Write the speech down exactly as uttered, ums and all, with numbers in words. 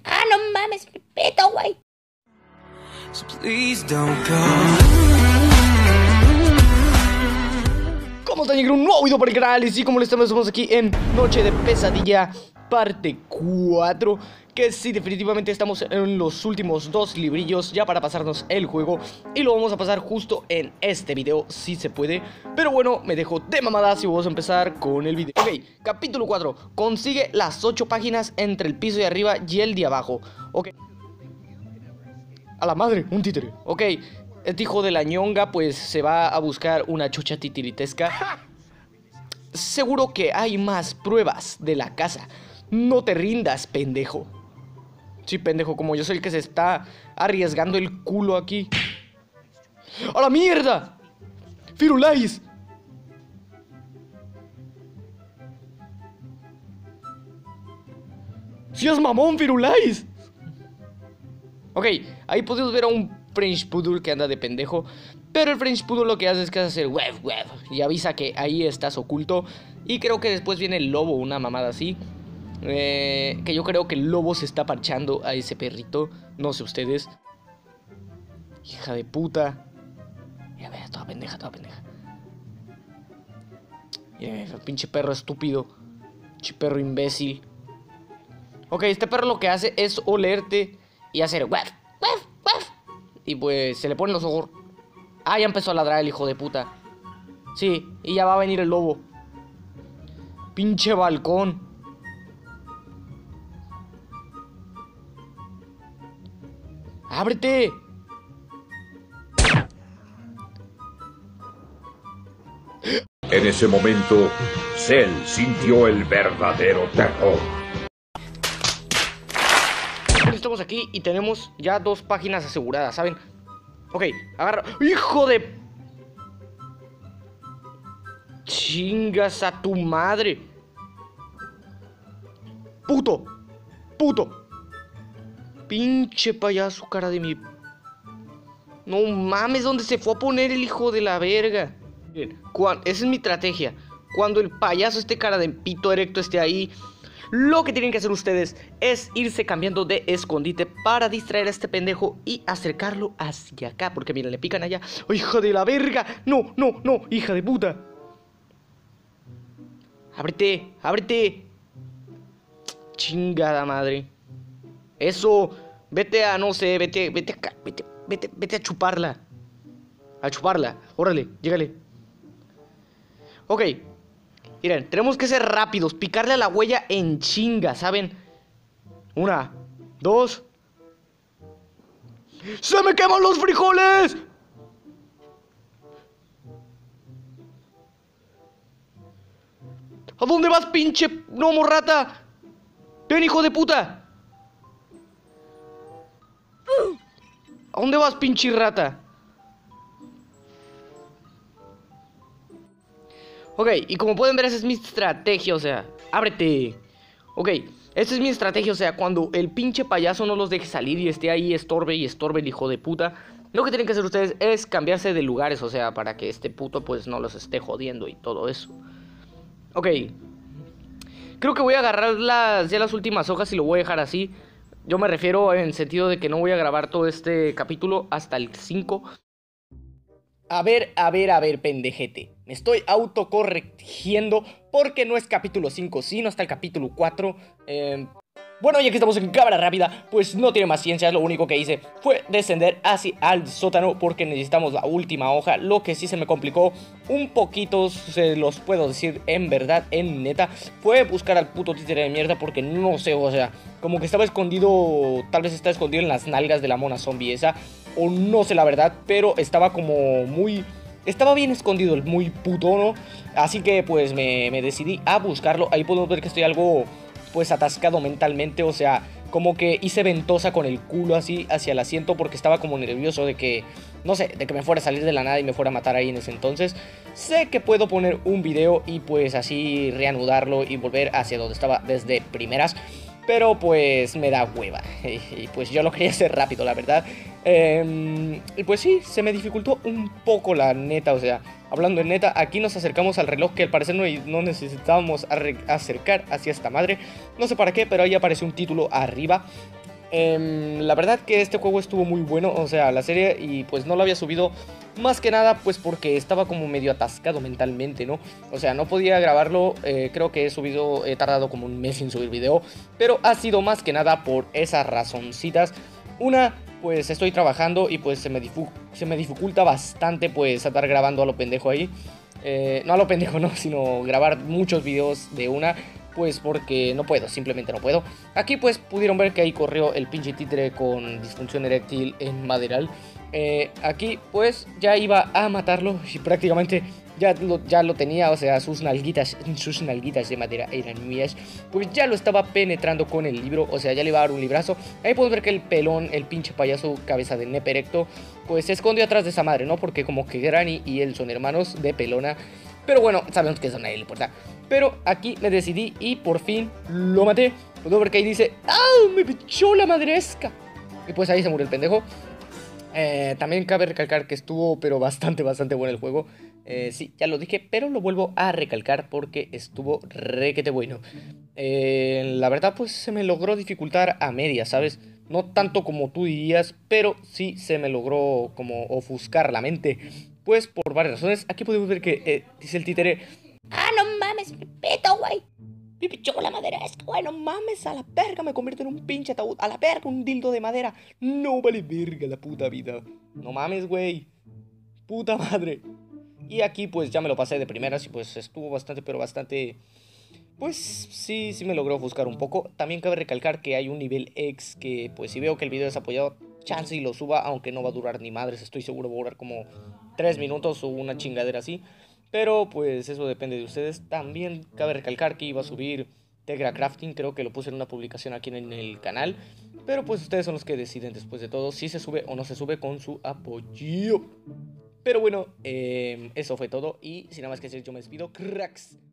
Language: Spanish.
Ah, no mames, me peto, güey. So please don't go. ¿Cómo están? Llegó un nuevo video para el canal y sí, como les estamos aquí en Noche de Pesadilla parte cuatro. Que sí, definitivamente estamos en los últimos dos librillos ya para pasarnos el juego. Y lo vamos a pasar justo en este video, si se puede. Pero bueno, me dejo de mamadas y vamos a empezar con el video. Ok, capítulo cuatro. Consigue las ocho páginas entre el piso de arriba y el de abajo. Ok. A la madre, un títere. Ok, este hijo de la ñonga pues se va a buscar una chucha titiritesca. Seguro que hay más pruebas de la casa. No te rindas, pendejo. Sí, pendejo, como yo soy el que se está arriesgando el culo aquí. ¡A la mierda! ¡Firulais! ¡Si es mamón, Firulais! Ok, ahí podemos ver a un French Poodle que anda de pendejo. Pero el French Poodle lo que hace es que hace web, web y avisa que ahí estás oculto. Y creo que después viene el lobo, una mamada así. Eh, que yo creo que el lobo se está parchando a ese perrito. No sé ustedes. Hija de puta. Mira, mira, toda pendeja, toda pendeja. Mira, el pinche perro estúpido. Pinche perro imbécil. Ok, este perro lo que hace es olerte y hacer wef, wef, wef. Y pues se le ponen los ojos. Ah, ya empezó a ladrar el hijo de puta. Sí, y ya va a venir el lobo. Pinche balcón. ¡Ábrete! En ese momento, Cell sintió el verdadero terror. Estamos aquí y tenemos ya dos páginas aseguradas, ¿saben? Ok, agarra... ¡Hijo de... chingas a tu madre! ¡Puto! ¡Puto! Pinche payaso, cara de mi... No mames, ¿dónde se fue a poner el hijo de la verga? Bien, esa es mi estrategia. Cuando el payaso este cara de pito erecto esté ahí, lo que tienen que hacer ustedes es irse cambiando de escondite para distraer a este pendejo y acercarlo hacia acá. Porque miren, le pican allá. ¡Oh, hija de la verga! ¡No, no, no! ¡Hija de puta! ¡Ábrete! ¡Ábrete! Chingada madre. Eso, vete a, no sé, vete, vete acá, vete, vete, vete a chuparla. A chuparla, órale, llégale. Ok, miren, tenemos que ser rápidos, picarle a la huella en chinga, ¿saben? Una, dos. ¡Se me queman los frijoles! ¿A dónde vas, pinche gnomo rata? ¡Ven, hijo de puta! ¿A dónde vas, pinche rata? Ok, y como pueden ver, esa es mi estrategia, o sea, ábrete. Ok, esa es mi estrategia, o sea, cuando el pinche payaso no los deje salir y esté ahí, estorbe y estorbe el hijo de puta, lo que tienen que hacer ustedes es cambiarse de lugares, o sea, para que este puto pues no los esté jodiendo y todo eso. Ok, creo que voy a agarrar las, ya las últimas hojas y lo voy a dejar así. Yo me refiero en sentido de que no voy a grabar todo este capítulo hasta el cinco. A ver, a ver, a ver, pendejete. Me estoy autocorrigiendo porque no es capítulo cinco, sino hasta el capítulo cuatro. Eh... Bueno, ya que estamos en cámara rápida, pues no tiene más ciencia. Lo único que hice fue descender hacia al sótano porque necesitamos la última hoja. Lo que sí se me complicó un poquito, se los puedo decir en verdad, en neta, fue buscar al puto títere de mierda porque no sé, o sea, como que estaba escondido, tal vez está escondido en las nalgas de la mona zombie esa, o no sé la verdad, pero estaba como muy... Estaba bien escondido el muy putono, así que pues me, me decidí a buscarlo. Ahí podemos ver que estoy algo... pues atascado mentalmente, o sea, como que hice ventosa con el culo así hacia el asiento porque estaba como nervioso de que, no sé, de que me fuera a salir de la nada y me fuera a matar ahí en ese entonces. Sé que puedo poner un video y pues así reanudarlo y volver hacia donde estaba desde primeras, pero pues me da hueva y pues yo lo quería hacer rápido, la verdad. Eh, y pues sí, se me dificultó un poco la neta, o sea, hablando de neta, aquí nos acercamos al reloj que al parecer no, no necesitábamos acercar hacia esta madre. No sé para qué, pero ahí apareció un título arriba. Eh, la verdad que este juego estuvo muy bueno, o sea, la serie, y pues no lo había subido más que nada pues porque estaba como medio atascado mentalmente, ¿no? O sea, no podía grabarlo, eh, creo que he subido, he tardado como un mes sin subir video, pero ha sido más que nada por esas razoncitas. Una, pues estoy trabajando y pues se me, difu se me dificulta bastante pues estar grabando a lo pendejo ahí. Eh, no a lo pendejo, no, sino grabar muchos videos de una, pues porque no puedo, simplemente no puedo. Aquí pues pudieron ver que ahí corrió el pinche títere con disfunción eréctil en Maderal. Eh, aquí pues ya iba a matarlo y prácticamente ya lo, ya lo tenía, o sea, sus nalguitas, sus nalguitas de madera eran mías. Pues ya lo estaba penetrando con el libro, o sea, ya le iba a dar un librazo. Ahí puedo ver que el pelón, el pinche payaso cabeza de nepe erecto, pues se escondió atrás de esa madre, ¿no? Porque como que Granny y él son hermanos de pelona. Pero bueno, sabemos que eso a nadie le importa. Pero aquí me decidí y por fin lo maté. Puedo ver que ahí dice, ¡ah! Me pichó la madresca. Y pues ahí se murió el pendejo. Eh, también cabe recalcar que estuvo pero bastante, bastante bueno el juego. Eh, sí, ya lo dije, pero lo vuelvo a recalcar porque estuvo requete bueno. Eh, la verdad pues se me logró dificultar a media, ¿sabes? No tanto como tú dirías, pero sí se me logró como ofuscar la mente. Pues por varias razones. Aquí podemos ver que eh, dice el títere, Ah, no mames, Pepito, güey. me pichó la madera, es que bueno, mames, a la verga me convierto en un pinche ataúd, a la verga un dildo de madera. No vale verga la puta vida. No mames, güey. Puta madre. Y aquí pues ya me lo pasé de primeras y pues estuvo bastante, pero bastante... Pues sí, sí me logró ofuscar un poco. También cabe recalcar que hay un nivel X que pues si veo que el video es apoyado, chance y lo suba, aunque no va a durar ni madres, estoy seguro va a durar como tres minutos o una chingadera así. Pero pues eso depende de ustedes. También cabe recalcar que iba a subir Tegra Crafting, creo que lo puse en una publicación aquí en el canal. Pero pues ustedes son los que deciden después de todo si se sube o no se sube con su apoyo. Pero bueno, eh, eso fue todo y sin nada más que decir yo me despido, cracks.